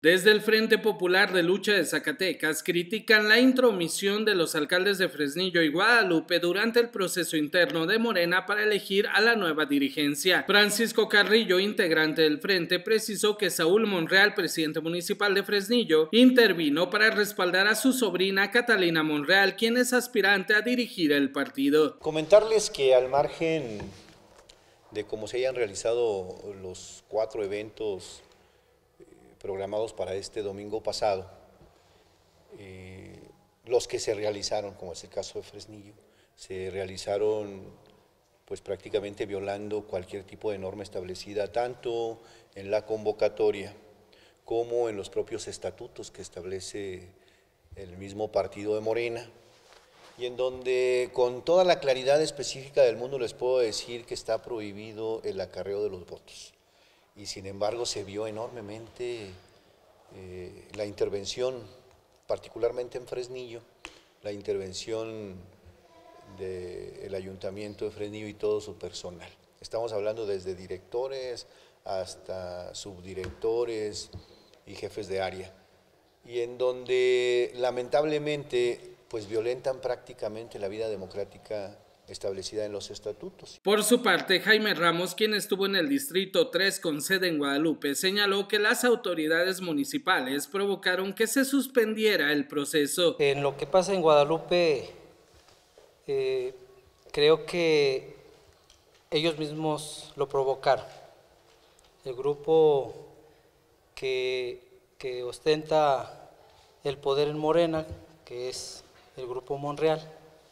Desde el Frente Popular de Lucha de Zacatecas critican la intromisión de los alcaldes de Fresnillo y Guadalupe durante el proceso interno de Morena para elegir a la nueva dirigencia. Francisco Carrillo, integrante del Frente, precisó que Saúl Monreal, presidente municipal de Fresnillo, intervino para respaldar a su sobrina Catalina Monreal, quien es aspirante a dirigir el partido. Comentarles que al margen de cómo se hayan realizado los 4 eventos programados para este domingo pasado, los que se realizaron, como es el caso de Fresnillo, se realizaron pues prácticamente violando cualquier tipo de norma establecida tanto en la convocatoria como en los propios estatutos que establece el mismo partido de Morena, y en donde con toda la claridad específica del mundo les puedo decir que está prohibido el acarreo de los votos. Y sin embargo se vio enormemente la intervención, particularmente en Fresnillo, la intervención del Ayuntamiento de Fresnillo y todo su personal. Estamos hablando desde directores hasta subdirectores y jefes de área, y en donde lamentablemente pues violentan prácticamente la vida democrática establecida en los estatutos. Por su parte, Jaime Ramos, quien estuvo en el Distrito 3 con sede en Guadalupe, señaló que las autoridades municipales provocaron que se suspendiera el proceso. En lo que pasa en Guadalupe, creo que ellos mismos lo provocaron. El grupo que ostenta el poder en Morena, que es el Grupo Monreal,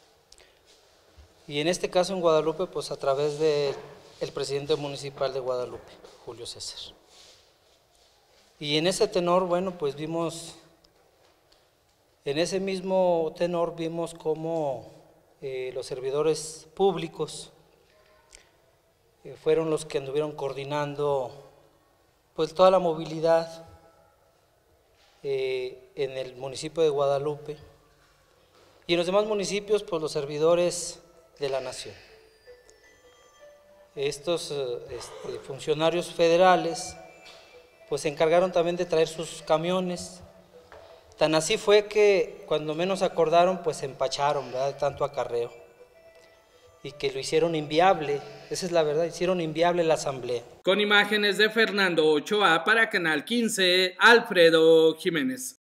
y en este caso en Guadalupe, pues a través del presidente municipal de Guadalupe, Julio César. Y en ese tenor, bueno, pues vimos, en ese mismo tenor vimos cómo los servidores públicos fueron los que anduvieron coordinando pues toda la movilidad en el municipio de Guadalupe, y en los demás municipios pues los servidores de la nación. Estos funcionarios federales pues se encargaron también de traer sus camiones. Tan así fue que cuando menos acordaron pues se empacharon, ¿verdad?, de tanto acarreo, y que lo hicieron inviable. Esa es la verdad, hicieron inviable la asamblea. Con imágenes de Fernando Ochoa para Canal 15, Alfredo Jiménez.